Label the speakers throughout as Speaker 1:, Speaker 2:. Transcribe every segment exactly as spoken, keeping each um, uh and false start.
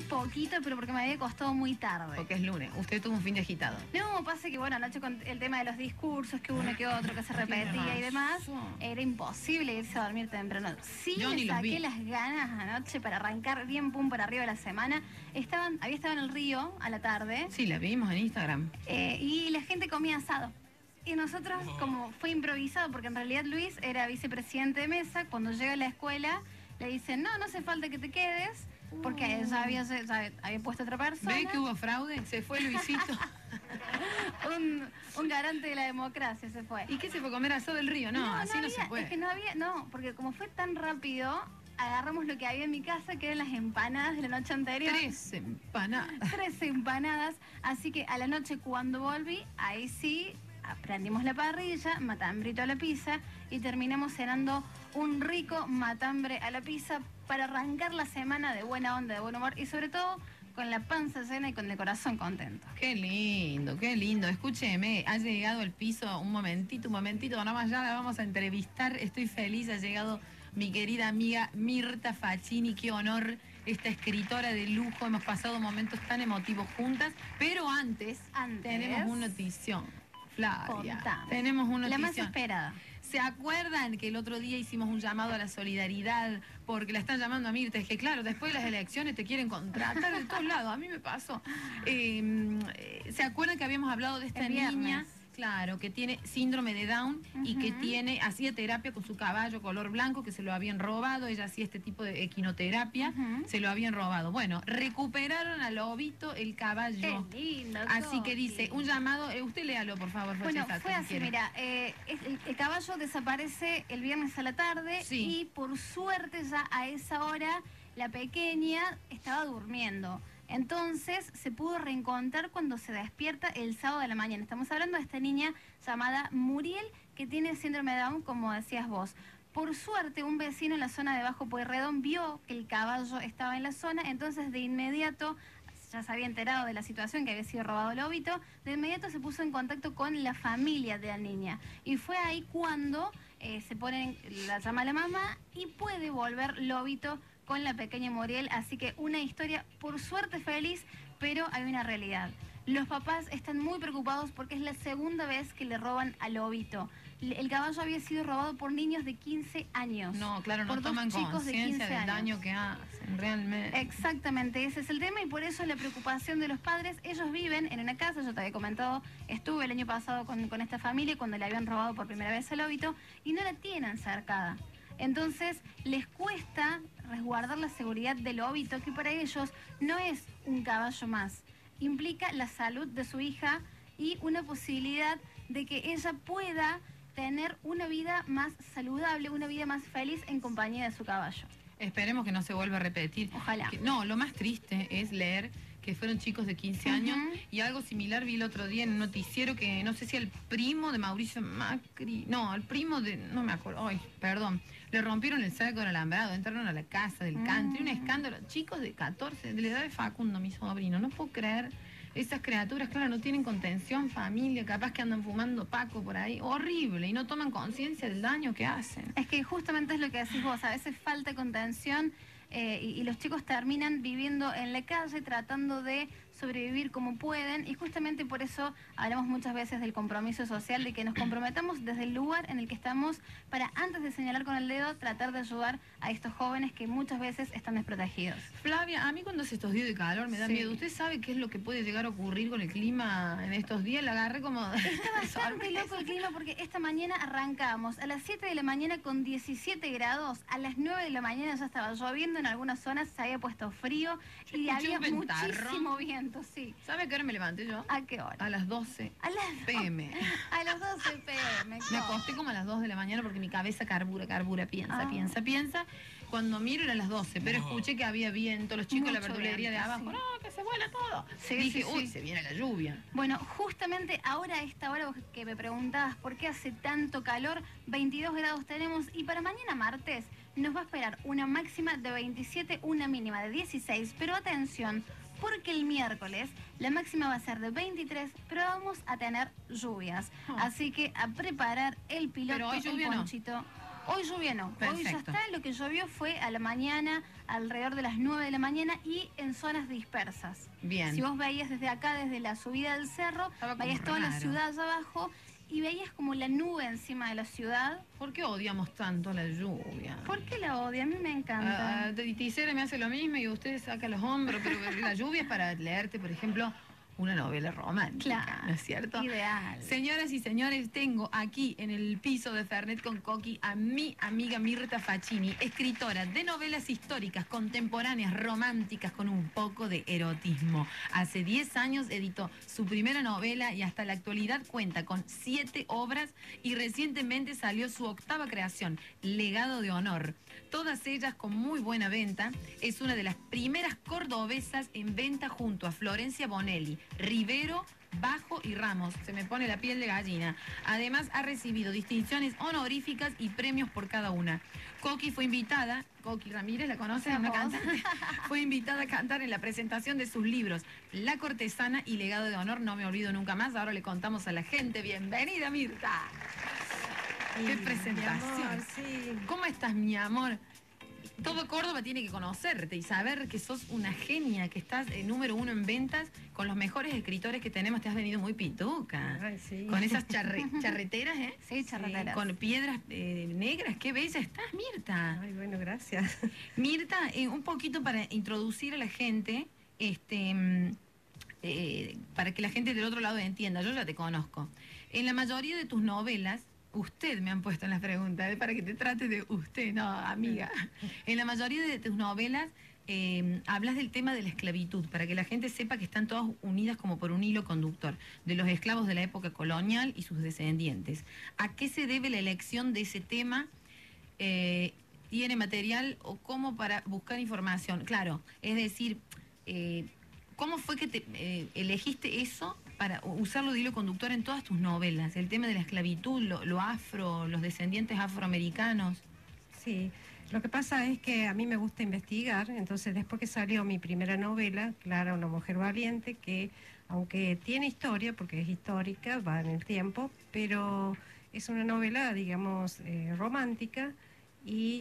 Speaker 1: poquito, pero porque me había costado muy tarde.
Speaker 2: Porque es lunes. Usted tuvo un fin de agitado.
Speaker 1: No, pasa que, bueno, anoche con el tema de los discursos, que uno que otro, que se repetía y demás, era imposible irse a dormir temprano. Sí,
Speaker 2: Yo
Speaker 1: le
Speaker 2: ni los vi.
Speaker 1: saqué las ganas anoche para arrancar bien pum para arriba de la semana. Estaban, había estado en el río a la tarde.
Speaker 2: Sí, la vimos en Instagram.
Speaker 1: Eh, y la gente comía asado. Y nosotros, como fue improvisado, porque en realidad Luis era vicepresidente de mesa, cuando llega a la escuela le dicen, no, no hace falta que te quedes, porque ya había, ya había puesto otra persona.
Speaker 2: ¿Ve que hubo fraude? Se fue Luisito.
Speaker 1: un, un garante de la democracia se fue.
Speaker 2: ¿Y qué se fue a comer asado del río? No,
Speaker 1: no
Speaker 2: así
Speaker 1: no,
Speaker 2: no
Speaker 1: había,
Speaker 2: se puede.
Speaker 1: Es que no había, no, porque como fue tan rápido, agarramos lo que había en mi casa, que eran las empanadas de la noche anterior.
Speaker 2: Tres empanadas.
Speaker 1: Tres empanadas. Así que a la noche cuando volví, ahí sí, prendimos la parrilla, matambrito a la pizza y terminamos cenando un rico matambre a la pizza para arrancar la semana de buena onda, de buen humor y sobre todo con la panza llena y con el corazón contento.
Speaker 2: Qué lindo, qué lindo. Escúcheme, ha llegado al piso un momentito, un momentito, nada más ya la vamos a entrevistar. Estoy feliz, ha llegado mi querida amiga Mirta Facchini. Qué honor, esta escritora de lujo. Hemos pasado momentos tan emotivos juntas, pero antes,
Speaker 1: antes
Speaker 2: tenemos una notición. Flavia,
Speaker 1: Contame.
Speaker 2: tenemos una
Speaker 1: La
Speaker 2: notición.
Speaker 1: más esperada.
Speaker 2: ¿Se acuerdan que el otro día hicimos un llamado a la solidaridad porque la están llamando a Mirta? Es que claro, después de las elecciones te quieren contratar de todos lados. A mí me pasó. Eh, ¿Se acuerdan que habíamos hablado de esta
Speaker 1: El viernes.
Speaker 2: niña? Claro, que tiene síndrome de Down uh-huh. y que tiene, hacía terapia con su caballo color blanco, que se lo habían robado. Ella hacía este tipo de equinoterapia, uh-huh. se lo habían robado. Bueno, recuperaron al lobito el caballo.
Speaker 1: Qué lindo,
Speaker 2: así que dice, un llamado, eh, usted léalo por favor.
Speaker 1: Bueno,
Speaker 2: Francesca,
Speaker 1: fue así,
Speaker 2: quiere.
Speaker 1: mira, eh, el, el caballo desaparece el viernes a la tarde
Speaker 2: sí.
Speaker 1: y por suerte ya a esa hora la pequeña estaba durmiendo. Entonces se pudo reencontrar cuando se despierta el sábado de la mañana. Estamos hablando de esta niña llamada Muriel, que tiene síndrome de Down, como decías vos. Por suerte, un vecino en la zona de Bajo Pueyrredón vio que el caballo estaba en la zona, entonces de inmediato, ya se había enterado de la situación, que había sido robado el lobito, de inmediato se puso en contacto con la familia de la niña. Y fue ahí cuando eh, se pone, la llama a la mamá y puede volver lobito con la pequeña Muriel, así que una historia por suerte feliz, pero hay una realidad. Los papás están muy preocupados porque es la segunda vez que le roban al lobito. El caballo había sido robado por niños de quince años.
Speaker 2: No, claro, no
Speaker 1: por
Speaker 2: toman
Speaker 1: dos chicos de quince
Speaker 2: conciencia del
Speaker 1: años.
Speaker 2: daño que hacen, realmente.
Speaker 1: Exactamente, ese es el tema y por eso la preocupación de los padres. Ellos viven en una casa, yo te había comentado, estuve el año pasado con, con esta familia cuando le habían robado por primera vez al lobito y no la tienen cercada. Entonces les cuesta resguardar la seguridad del lobito, que para ellos no es un caballo más. Implica la salud de su hija y una posibilidad de que ella pueda tener una vida más saludable, una vida más feliz en compañía de su caballo.
Speaker 2: Esperemos que no se vuelva a repetir.
Speaker 1: Ojalá.
Speaker 2: Que, no, lo más triste es leer que fueron chicos de quince años uh-huh. y algo similar vi el otro día en un noticiero que no sé si el primo de Mauricio Macri, no, el primo de, no me acuerdo, ay, perdón, le rompieron el cerco del alambrado, entraron a la casa del country, uh-huh. un escándalo, chicos de catorce, de la edad de Facundo, mi sobrino, no puedo creer. Esas criaturas, claro, no tienen contención, familia, capaz que andan fumando paco por ahí, horrible, y no toman conciencia del daño que hacen.
Speaker 1: Es que justamente es lo que decís vos, a veces falta contención eh, y, y los chicos terminan viviendo en la calle tratando de sobrevivir como pueden y justamente por eso hablamos muchas veces del compromiso social, de que nos comprometamos desde el lugar en el que estamos para antes de señalar con el dedo, tratar de ayudar a estos jóvenes que muchas veces están desprotegidos.
Speaker 2: Flavia, a mí cuando hace estos días de calor me da sí. miedo. ¿Usted sabe qué es lo que puede llegar a ocurrir con el clima en estos días? La agarré como...
Speaker 1: Está bastante loco el clima porque esta mañana arrancamos a las siete de la mañana con diecisiete grados, a las nueve de la mañana ya estaba lloviendo, en algunas zonas se había puesto frío
Speaker 2: yo
Speaker 1: y había
Speaker 2: un
Speaker 1: muchísimo viento. Sí.
Speaker 2: ¿Sabe a qué hora me levanté yo?
Speaker 1: ¿A qué hora?
Speaker 2: A las doce
Speaker 1: a las
Speaker 2: pe eme.
Speaker 1: A las doce pe eme.
Speaker 2: Me acosté como a las dos de la mañana porque mi cabeza carbura, carbura, piensa,
Speaker 1: ah.
Speaker 2: piensa, piensa. Cuando miro era las doce, pero no. escuché que había viento, los chicos de la verdulería de abajo, sí. no, que se vuela todo.
Speaker 1: Sí,
Speaker 2: Dije,
Speaker 1: sí,
Speaker 2: uy,
Speaker 1: sí.
Speaker 2: se viene la lluvia.
Speaker 1: Bueno, justamente ahora a esta hora que me preguntabas por qué hace tanto calor, veintidós grados tenemos y para mañana martes nos va a esperar una máxima de veintisiete, una mínima de dieciséis, pero atención, porque el miércoles la máxima va a ser de veintitrés, pero vamos a tener lluvias. Oh. Así que a preparar el piloto,
Speaker 2: pero hoy
Speaker 1: el
Speaker 2: lluvia
Speaker 1: ponchito.
Speaker 2: No.
Speaker 1: Hoy lluvia no, hoy ya
Speaker 2: Perfecto.
Speaker 1: está, lo que llovió fue a la mañana, alrededor de las nueve de la mañana y en zonas dispersas.
Speaker 2: Bien.
Speaker 1: Si vos veías desde acá, desde la subida del cerro,
Speaker 2: Estaba como
Speaker 1: veías toda la
Speaker 2: raro.
Speaker 1: ciudad allá abajo y veías como la nube encima de la ciudad.
Speaker 2: ¿Por qué odiamos tanto la lluvia?
Speaker 1: ¿Por qué la odia? A mí me encanta.
Speaker 2: Ah, ah, Ticera me hace lo mismo y usted saca los hombros, pero la lluvia es para leerte, por ejemplo, una novela romántica,
Speaker 1: Claro,
Speaker 2: ¿no es cierto?
Speaker 1: ideal.
Speaker 2: Señoras y señores, tengo aquí en el piso de Fernet con Coqui a mi amiga Mirta Facchini, escritora de novelas históricas, contemporáneas, románticas, con un poco de erotismo. Hace diez años editó su primera novela y hasta la actualidad cuenta con siete obras y recientemente salió su octava creación, Legado de Honor. Todas ellas con muy buena venta. Es una de las primeras cordobesas en venta junto a Florencia Bonelli, Rivero, Bajo y Ramos. Se me pone la piel de gallina. Además ha recibido distinciones honoríficas y premios por cada una. Coqui fue invitada, Coqui Ramírez, ¿la conoces? Una cantante. Fue invitada a cantar en la presentación de sus libros La Cortesana y Legado de Honor. No me olvido nunca más. Ahora le contamos a la gente. Bienvenida, Mirta. Qué
Speaker 3: Sí,
Speaker 2: presentación.
Speaker 3: mi amor, sí.
Speaker 2: ¿Cómo estás, mi amor? Todo Córdoba tiene que conocerte y saber que sos una genia, que estás eh, número uno en ventas con los mejores escritores que tenemos. Te has venido muy pituca.
Speaker 3: Ay, sí.
Speaker 2: Con esas charre- charreteras, ¿eh?
Speaker 1: Sí, charreteras.
Speaker 2: Con piedras eh, negras. Qué bella estás, Mirta.
Speaker 3: Ay, bueno, gracias.
Speaker 2: Mirta, eh, un poquito para introducir a la gente, este, mm, eh, para que la gente del otro lado entienda. Yo ya te conozco. En la mayoría de tus novelas, usted me han puesto en las preguntas, ¿eh? Para que te trate de usted, no, amiga. En la mayoría de tus novelas eh, hablas del tema de la esclavitud, para que la gente sepa que están todas unidas como por un hilo conductor, de los esclavos de la época colonial y sus descendientes. ¿A qué se debe la elección de ese tema? Eh, ¿Tiene material o cómo para buscar información? Claro, es decir, eh, ¿cómo fue que te, eh, elegiste eso para usarlo de hilo conductor en todas tus novelas? El tema de la esclavitud, lo, lo afro, los descendientes afroamericanos.
Speaker 3: Sí, lo que pasa es que a mí me gusta investigar, entonces después que salió mi primera novela, Clara, una mujer valiente, que aunque tiene historia, porque es histórica, va en el tiempo, pero es una novela, digamos, eh, romántica y...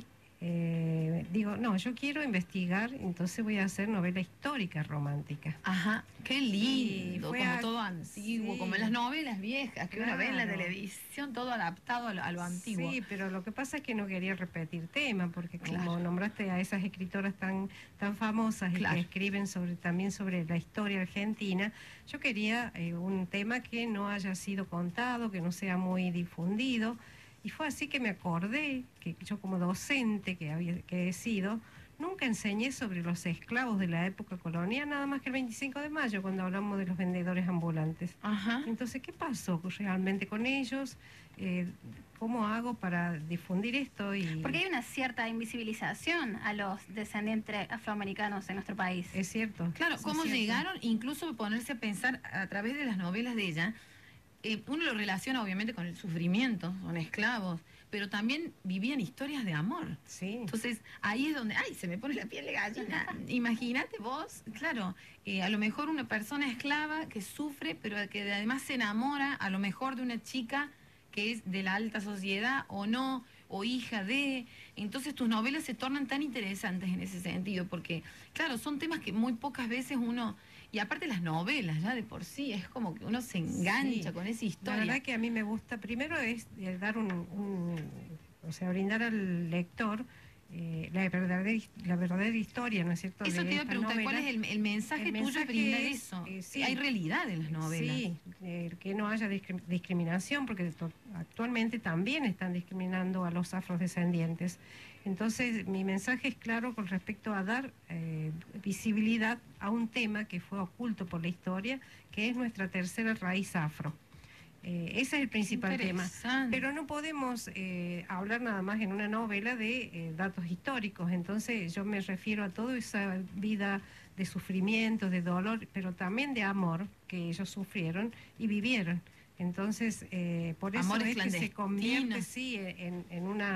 Speaker 3: Eh, digo, no, yo quiero investigar, entonces voy a hacer novela histórica romántica.
Speaker 2: Ajá, qué lindo,
Speaker 3: fue
Speaker 2: como
Speaker 3: a-
Speaker 2: todo antiguo,
Speaker 3: sí.
Speaker 2: como en las novelas viejas que uno ve en la
Speaker 3: Claro.
Speaker 2: televisión, todo adaptado a lo, a lo antiguo.
Speaker 3: Sí, pero lo que pasa es que no quería repetir tema, porque como
Speaker 2: Claro.
Speaker 3: nombraste a esas escritoras tan, tan famosas y
Speaker 2: Claro.
Speaker 3: que escriben sobre, también sobre la historia argentina, yo quería eh, un tema que no haya sido contado, que no sea muy difundido. Y fue así que me acordé que yo como docente que, había, que he sido, nunca enseñé sobre los esclavos de la época colonial, nada más que el veinticinco de mayo, cuando hablamos de los vendedores ambulantes.
Speaker 2: Ajá.
Speaker 3: Entonces, ¿qué pasó realmente con ellos? Eh, ¿Cómo hago para difundir esto? Y
Speaker 1: Porque hay una cierta invisibilización a los descendientes afroamericanos en nuestro país.
Speaker 3: es cierto.
Speaker 2: Claro,
Speaker 3: es
Speaker 2: cómo
Speaker 3: cierto.
Speaker 2: llegaron, incluso ponerse a pensar a través de las novelas de ella, eh, uno lo relaciona obviamente con el sufrimiento, son esclavos, pero también vivían historias de amor.
Speaker 3: Sí.
Speaker 2: Entonces, ahí es donde, ay, se me pone la piel de gallina. Imagínate vos, claro, eh, a lo mejor una persona esclava que sufre, pero que además se enamora, a lo mejor de una chica que es de la alta sociedad o no, o hija de... Entonces tus novelas se tornan tan interesantes en ese sentido, porque, claro, son temas que muy pocas veces uno... Y aparte las novelas, ya de por sí, es como que uno se engancha
Speaker 3: Sí.
Speaker 2: con esa
Speaker 3: La
Speaker 2: historia.
Speaker 3: verdad que a mí me gusta, primero es eh, dar un, un- o sea, brindar al lector eh, la, verdadera, la verdadera historia, ¿no es cierto?
Speaker 2: Eso
Speaker 3: de
Speaker 2: te iba a
Speaker 3: esta
Speaker 2: preguntar, ¿cuál
Speaker 3: novela.
Speaker 2: es el, el mensaje
Speaker 3: El
Speaker 2: tuyo
Speaker 3: mensaje
Speaker 2: es brindar
Speaker 3: es,
Speaker 2: eso?
Speaker 3: eh, sí.
Speaker 2: Hay realidad en las novelas.
Speaker 3: Sí, eh, que no haya discri- discriminación, porque to- actualmente también están discriminando a los afrodescendientes. Entonces, mi mensaje es claro con respecto a dar eh, visibilidad a un tema que fue oculto por la historia, que es nuestra tercera raíz afro. Eh, ese es el principal tema.
Speaker 2: Interesante.
Speaker 3: Pero no podemos eh, hablar nada más en una novela de eh, datos históricos. Entonces yo me refiero a toda esa vida de sufrimiento, de dolor, pero también de amor que ellos sufrieron y vivieron. Entonces, eh, por eso
Speaker 2: Amores
Speaker 3: es que se
Speaker 2: clandestinos.
Speaker 3: convierte, sí, en, en una,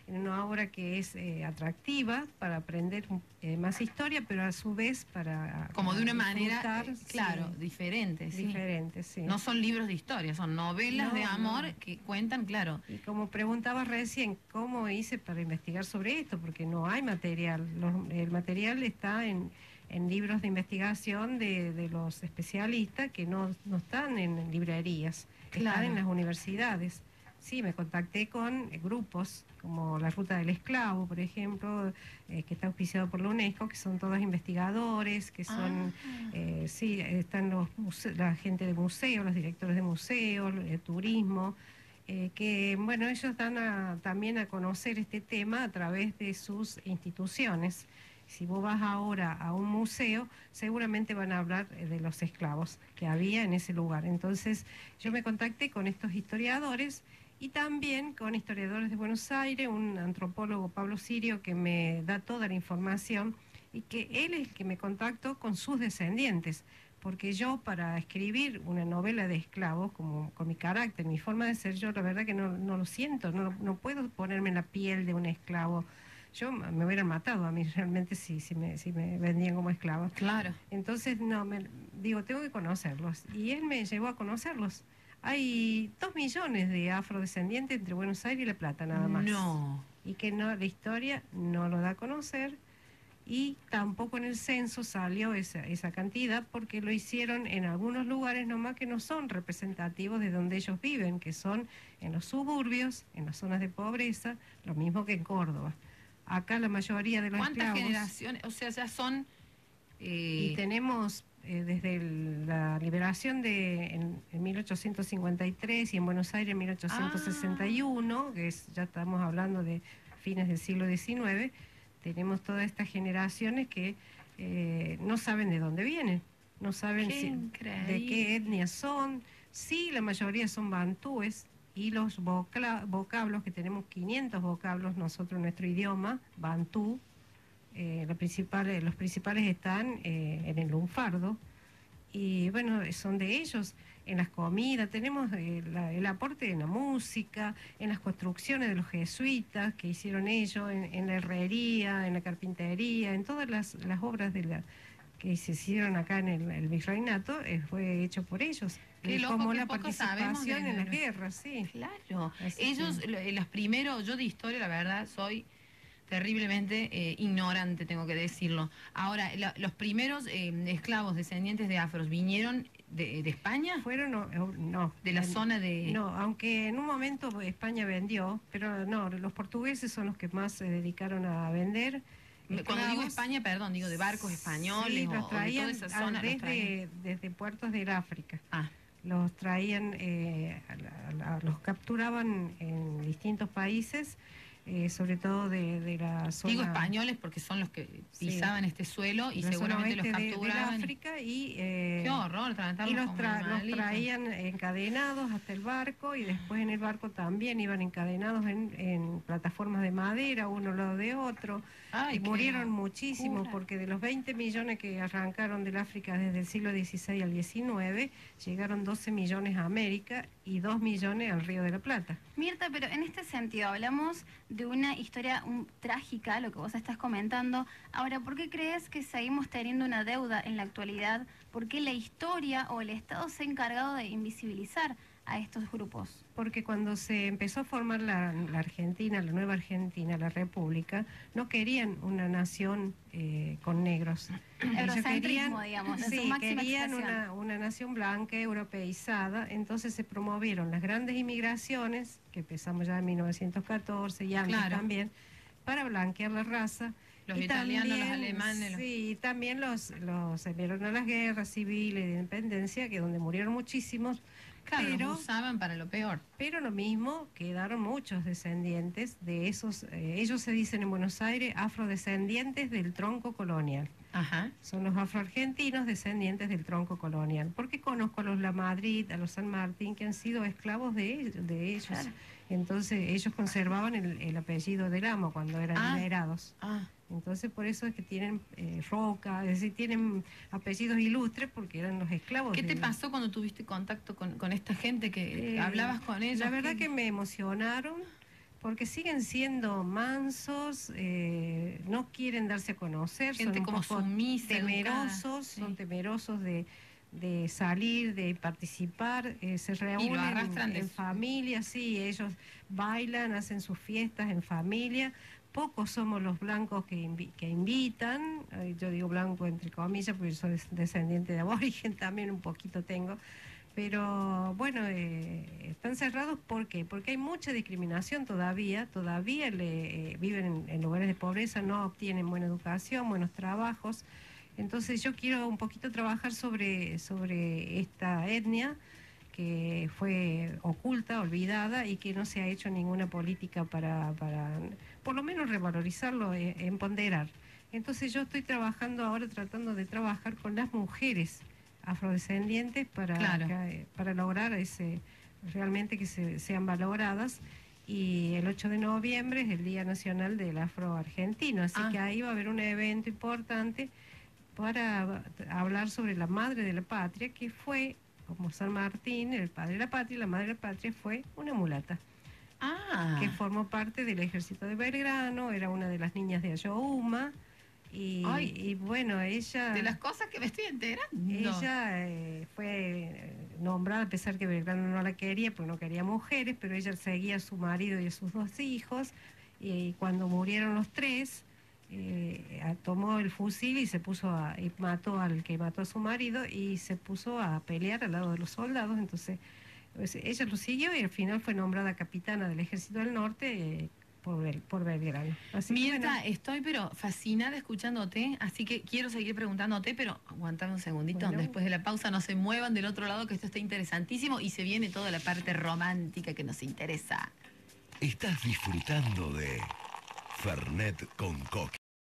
Speaker 3: en una obra que es eh, atractiva para aprender eh, más historia, pero a su vez para...
Speaker 2: Como
Speaker 3: para
Speaker 2: de una manera, eh,
Speaker 3: sí,
Speaker 2: claro, diferente, sí.
Speaker 3: Diferente, sí.
Speaker 2: No son libros de historia, son novelas
Speaker 3: No,
Speaker 2: de amor
Speaker 3: no.
Speaker 2: que cuentan, claro.
Speaker 3: Y como preguntabas recién, ¿cómo hice para investigar sobre esto? Porque no hay material. Los- el material está en, en libros de investigación de, de los especialistas que no, no están en librerías,
Speaker 2: Claro.
Speaker 3: están en las universidades. Sí, me contacté con eh, grupos como la Ruta del Esclavo, por ejemplo, eh, que está auspiciado por la UNESCO, que son todos investigadores, que son,
Speaker 2: Ah.
Speaker 3: eh, sí, están los muse- la gente de museos, los directores de museos, de turismo, eh, que, bueno, ellos dan a- también a conocer este tema a través de sus instituciones. Si vos vas ahora a un museo, seguramente van a hablar eh, de los esclavos que había en ese lugar. Entonces, yo me contacté con estos historiadores y también con historiadores de Buenos Aires, un antropólogo, Pablo Sirio, que me da toda la información y que él es el que me contactó con sus descendientes, porque yo para escribir una novela de esclavos, como con mi carácter, mi forma de ser, yo la verdad que no, no lo siento, no, no puedo ponerme en la piel de un esclavo. Yo me hubieran matado a mí realmente si, si, me, si me vendían como esclava.
Speaker 2: Claro.
Speaker 3: Entonces, no, me, digo, tengo que conocerlos. Y él me llevó a conocerlos. Hay dos millones de afrodescendientes entre Buenos Aires y La Plata, nada más.
Speaker 2: No.
Speaker 3: Y que no, la historia no lo da a conocer. Y tampoco en el censo salió esa, esa cantidad porque lo hicieron en algunos lugares nomás que no son representativos de donde ellos viven, que son en los suburbios, en las zonas de pobreza, lo mismo que en Córdoba. Acá la mayoría de los
Speaker 2: ¿Cuántas
Speaker 3: esclavos...
Speaker 2: generaciones? O sea, ya son...
Speaker 3: Y
Speaker 2: eh,
Speaker 3: tenemos eh, desde el- la liberación de en, en mil ochocientos cincuenta y tres y en Buenos Aires en mil ochocientos sesenta y uno, que es, ya estamos hablando de fines del siglo diecinueve, tenemos todas estas generaciones que eh, no saben de dónde vienen, no saben
Speaker 2: Qué
Speaker 3: si- de
Speaker 2: increíble.
Speaker 3: qué etnia son. Sí, la mayoría son bantúes y los vocla- vocablos, que tenemos quinientos vocablos nosotros en nuestro idioma, bantú. Eh, la principal- eh, los principales están eh, en el lunfardo y bueno, son de ellos. En las comidas tenemos eh, la- el aporte en la música, en las construcciones de los jesuitas que hicieron ellos, en, en la herrería, en la carpintería, en todas las, las obras de la que se hicieron acá en el, el virreinato, eh, fue hecho por ellos.
Speaker 2: Qué
Speaker 3: Y
Speaker 2: loco,
Speaker 3: como
Speaker 2: qué
Speaker 3: la
Speaker 2: poco sabemos de-
Speaker 3: participación en
Speaker 2: de
Speaker 3: las
Speaker 2: nuestra-
Speaker 3: guerras, sí.
Speaker 2: Claro.
Speaker 3: Así
Speaker 2: Ellos,
Speaker 3: que-
Speaker 2: lo- los primeros, yo de historia, la verdad, soy terriblemente eh, ignorante, tengo que decirlo. Ahora, la- los primeros eh, esclavos descendientes de afros vinieron de, de España,
Speaker 3: Fueron, no, eh, no.
Speaker 2: de la
Speaker 3: en-
Speaker 2: zona de...
Speaker 3: No, aunque en un momento España vendió, pero no, los portugueses son los que más se dedicaron a vender.
Speaker 2: Cuando digo
Speaker 3: esclavos.
Speaker 2: España, perdón, digo de barcos españoles
Speaker 3: Sí,
Speaker 2: o,
Speaker 3: los
Speaker 2: o de
Speaker 3: traían
Speaker 2: toda esa
Speaker 3: ah,
Speaker 2: zona. los traían.
Speaker 3: desde, desde puertos del África.
Speaker 2: Ah,
Speaker 3: Los traían, eh, a la- a la- los capturaban en distintos países, eh, sobre todo de, de la zona...
Speaker 2: digo españoles porque son los que
Speaker 3: Sí.
Speaker 2: pisaban este suelo y
Speaker 3: la zona
Speaker 2: seguramente los
Speaker 3: oeste de-
Speaker 2: capturaban.
Speaker 3: del África y... eh,
Speaker 2: Qué horror, tratarlos
Speaker 3: Y los,
Speaker 2: como
Speaker 3: tra- los
Speaker 2: animalitos.
Speaker 3: traían encadenados hasta el barco y después en el barco también iban encadenados en, en plataformas de madera, uno al lado de otro.
Speaker 2: Ay,
Speaker 3: Y
Speaker 2: qué
Speaker 3: murieron muchísimos
Speaker 2: locura.
Speaker 3: porque de los veinte millones que arrancaron del África desde el siglo dieciséis al diecinueve, llegaron doce millones a América y dos millones al Río de la Plata.
Speaker 1: Mirta, pero en este sentido hablamos de una historia um, trágica, lo que vos estás comentando. Ahora, ¿por qué crees que seguimos teniendo una deuda en la actualidad? ¿Por qué la historia o el Estado se ha encargado de invisibilizar a estos grupos?
Speaker 3: Porque cuando se empezó a formar la, la Argentina, la nueva Argentina, la República, no querían una nación eh, con negros. Ellos
Speaker 1: Eurocentrismo, digamos, en su
Speaker 3: sí,
Speaker 1: máxima
Speaker 3: querían
Speaker 1: expresión.
Speaker 3: una, una nación blanca, europeizada, entonces se promovieron las grandes inmigraciones, que empezamos ya en mil novecientos catorce y antes
Speaker 2: Claro.
Speaker 3: también, para blanquear la raza.
Speaker 2: Los
Speaker 3: Y
Speaker 2: italianos, los
Speaker 3: también,
Speaker 2: alemanes, los-
Speaker 3: Sí, y también los, los enviaron a las guerras civiles de independencia, que donde murieron muchísimos,
Speaker 2: Claro,
Speaker 3: pero,
Speaker 2: los usaban para lo peor.
Speaker 3: pero lo mismo, quedaron muchos descendientes de esos, eh, ellos se dicen en Buenos Aires afrodescendientes del tronco colonial.
Speaker 2: Ajá.
Speaker 3: Son los afroargentinos descendientes del tronco colonial. Porque conozco a los Lamadrid, a los San Martín, que han sido esclavos de, de ellos.
Speaker 1: Claro.
Speaker 3: Entonces ellos conservaban el, el apellido del amo cuando eran
Speaker 2: Ah.
Speaker 3: liberados.
Speaker 2: Ah,
Speaker 3: Entonces por eso es que tienen eh, Roca, es decir, tienen apellidos ilustres porque eran los esclavos.
Speaker 2: ¿qué te
Speaker 3: de-
Speaker 2: pasó cuando tuviste contacto con, con esta gente que
Speaker 3: Eh,
Speaker 2: hablabas con ellos?
Speaker 3: La verdad
Speaker 2: ¿Qué-
Speaker 3: que me emocionaron porque siguen siendo mansos, eh, no quieren darse a conocer,
Speaker 2: Gente
Speaker 3: son un
Speaker 2: como
Speaker 3: poco
Speaker 2: sumisa,
Speaker 3: temerosos,
Speaker 2: educada, sí.
Speaker 3: son temerosos de, de salir, de participar, eh, se reúnen
Speaker 2: arrastran
Speaker 3: en,
Speaker 2: de
Speaker 3: en
Speaker 2: su-
Speaker 3: familia, sí, ellos bailan, hacen sus fiestas en familia. Pocos somos los blancos que, invi- que invitan, eh, yo digo blanco entre comillas porque soy des- descendiente de aborigen, también un poquito tengo. Pero bueno, eh, están cerrados ¿por qué? Porque hay mucha discriminación todavía, todavía le, eh, viven en, en lugares de pobreza, no obtienen buena educación, buenos trabajos. Entonces yo quiero un poquito trabajar sobre, sobre esta etnia que fue oculta, olvidada y que no se ha hecho ninguna política para, para por lo menos revalorizarlo, eh, empoderar. Entonces yo estoy trabajando ahora, tratando de trabajar con las mujeres afrodescendientes para,
Speaker 2: Claro.
Speaker 3: que- para lograr ese realmente que se, sean valoradas. Y el ocho de noviembre es el Día Nacional del Afro Argentino, así
Speaker 2: Ah.
Speaker 3: que ahí va a haber un evento importante para hablar sobre la madre de la patria, que fue, como San Martín, el padre de la patria, y la madre de la patria fue una mulata,
Speaker 2: Ah,
Speaker 3: que formó parte del ejército de Belgrano, era una de las niñas de Ayohuma, y,
Speaker 2: Ay.
Speaker 3: y bueno, ella...
Speaker 2: de las cosas que me estoy enterando.
Speaker 3: Ella eh, fue eh, nombrada, a pesar que Belgrano no la quería, porque no quería mujeres, pero ella seguía a su marido y a sus dos hijos, y cuando murieron los tres, eh, a- tomó el fusil y se puso a, y mató al que mató a su marido, y se puso a pelear al lado de los soldados. Entonces pues, ella lo siguió y al final fue nombrada capitana del Ejército del Norte, eh, por, Bel- por Belgrano. Así que,
Speaker 2: Mirta,
Speaker 3: bueno,
Speaker 2: estoy pero fascinada escuchándote, así que quiero seguir preguntándote, pero aguantame un segundito,
Speaker 3: Bueno.
Speaker 2: después de la pausa no se muevan del otro lado, que esto está interesantísimo y se viene toda la parte romántica que nos interesa.
Speaker 4: Estás disfrutando de Fernet con Coca.